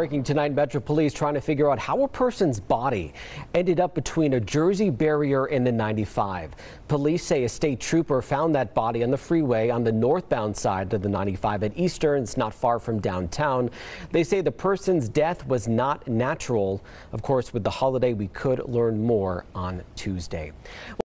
Breaking tonight, Metro Police trying to figure out how a person's body ended up between a Jersey barrier and the 95. Police say a state trooper found that body on the freeway on the northbound side of the 95 at Eastern. It's not far from downtown. They say the person's death was not natural. Of course, with the holiday, we could learn more on Tuesday.